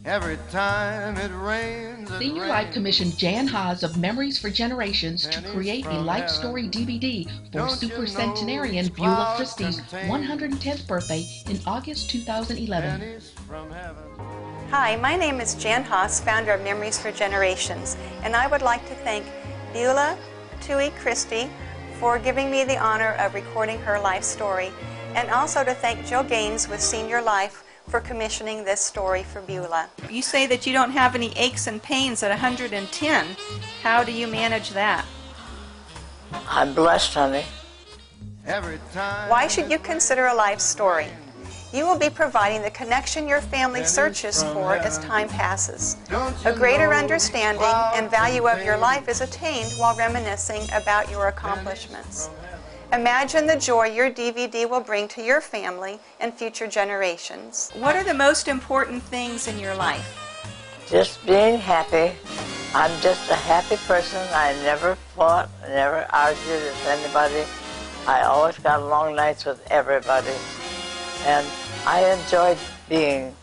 Every time it rains, it Senior rains. Life commissioned Jan Haas of Memories for Generations to create a life story DVD for Super Centenarian Beulah Christie's 110th birthday in August 2011. Hi, my name is Jan Haas, founder of Memories for Generations, and I would like to thank Beulah Tui Christie for giving me the honor of recording her life story, and also to thank Joe Gaines with Senior Life for commissioning this story for Beulah. You say that you don't have any aches and pains at 110. How do you manage that? I'm blessed, honey. Why should you consider a life story? You will be providing the connection your family searches for as time passes. A greater understanding and value of your life is attained while reminiscing about your accomplishments. Imagine the joy your DVD will bring to your family and future generations. What are the most important things in your life? Just being happy. I'm just a happy person. I never fought, never argued with anybody. I always got along nice with everybody. And I enjoyed being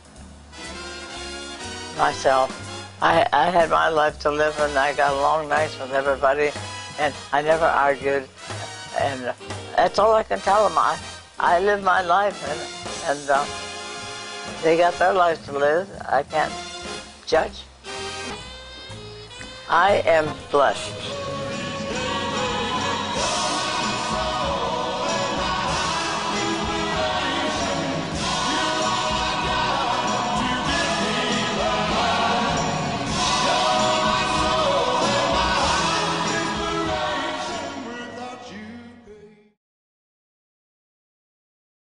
myself. I had my life to live and I got along nice with everybody and I never argued. And that's all I can tell them. I live my life, and they got their lives to live. I can't judge. I am blessed.